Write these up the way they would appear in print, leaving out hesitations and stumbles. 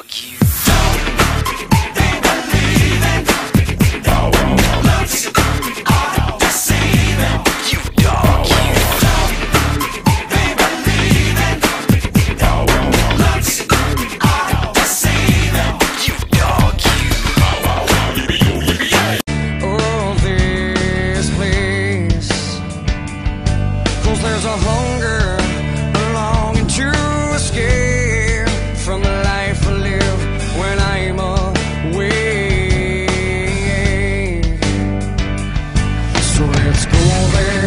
dog, you. There's a hunger, a longing to escape from the life I live when I'm away. So let's go there,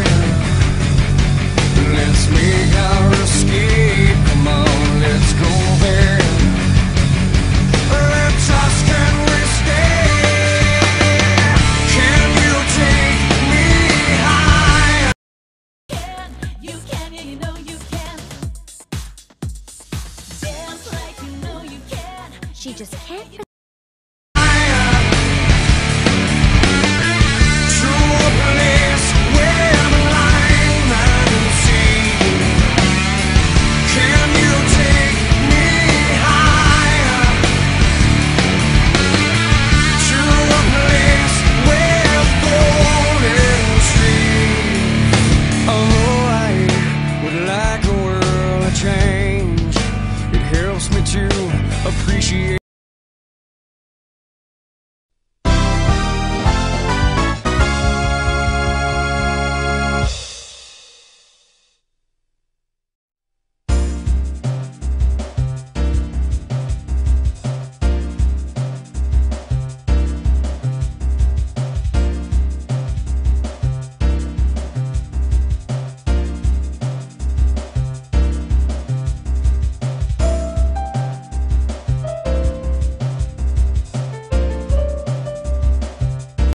let's make our escape. Come on, let's go there. Let's ask, can we stay? Can you take me high? You can, yeah, you know you can. Dance like you know you can. She just can't